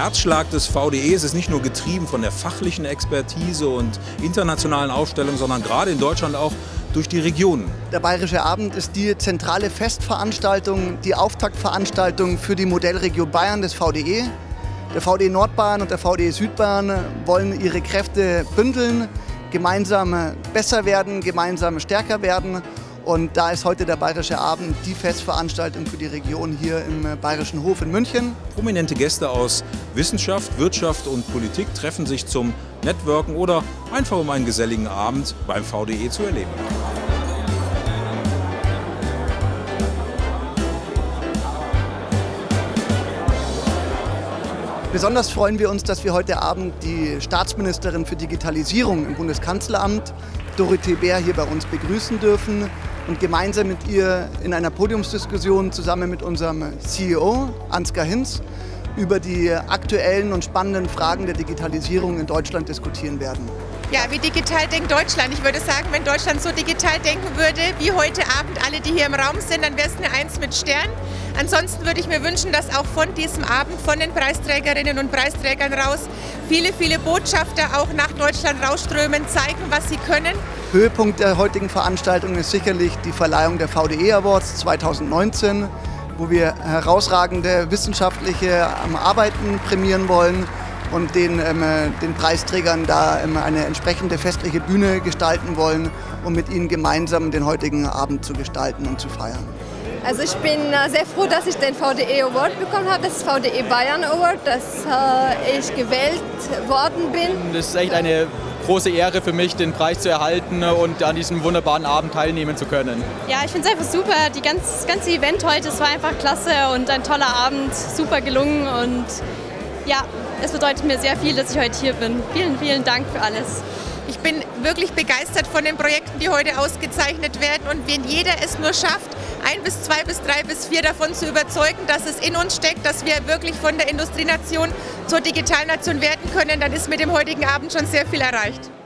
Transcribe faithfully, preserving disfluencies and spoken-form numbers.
Herzschlag des V D E. Es ist nicht nur getrieben von der fachlichen Expertise und internationalen Aufstellungen, sondern gerade in Deutschland auch durch die Regionen. Der Bayerische Abend ist die zentrale Festveranstaltung, die Auftaktveranstaltung für die Modellregion Bayern des V D E. Der V D E Nordbayern und der V D E Südbayern wollen ihre Kräfte bündeln, gemeinsam besser werden, gemeinsam stärker werden. Und da ist heute der Bayerische Abend die Festveranstaltung für die Region hier im Bayerischen Hof in München. Prominente Gäste aus Wissenschaft, Wirtschaft und Politik treffen sich zum Networken oder einfach um einen geselligen Abend beim V D E zu erleben. Besonders freuen wir uns, dass wir heute Abend die Staatsministerin für Digitalisierung im Bundeskanzleramt, Dorothee Bär, hier bei uns begrüßen dürfen und gemeinsam mit ihr in einer Podiumsdiskussion zusammen mit unserem C E O, Ansgar Hinz, über die aktuellen und spannenden Fragen der Digitalisierung in Deutschland diskutieren werden. Ja, wie digital denkt Deutschland? Ich würde sagen, wenn Deutschland so digital denken würde, wie heute Abend alle, die hier im Raum sind, dann wäre es eine Eins mit Stern. Ansonsten würde ich mir wünschen, dass auch von diesem Abend, von den Preisträgerinnen und Preisträgern raus, viele, viele Botschafter auch nach Deutschland rausströmen, zeigen, was sie können. Höhepunkt der heutigen Veranstaltung ist sicherlich die Verleihung der V D E Awards zweitausendneunzehn, wo wir herausragende wissenschaftliche Arbeiten prämieren wollen und den, ähm, den Preisträgern da ähm, eine entsprechende festliche Bühne gestalten wollen, um mit ihnen gemeinsam den heutigen Abend zu gestalten und zu feiern. Also ich bin äh, sehr froh, dass ich den V D E Award bekommen habe, das V D E Bayern Award, dass äh, ich gewählt worden bin. Das ist echt eine große Ehre für mich, den Preis zu erhalten und an diesem wunderbaren Abend teilnehmen zu können. Ja, ich finde es einfach super. Die ganz, das ganze Event heute, es war einfach klasse und ein toller Abend, super gelungen und ja, es bedeutet mir sehr viel, dass ich heute hier bin. Vielen, vielen Dank für alles. Ich bin wirklich begeistert von den Projekten, die heute ausgezeichnet werden und wenn jeder es nur schafft, ein bis zwei bis drei bis vier davon zu überzeugen, dass es in uns steckt, dass wir wirklich von der Industrienation zur Digitalnation werden können, dann ist mit dem heutigen Abend schon sehr viel erreicht.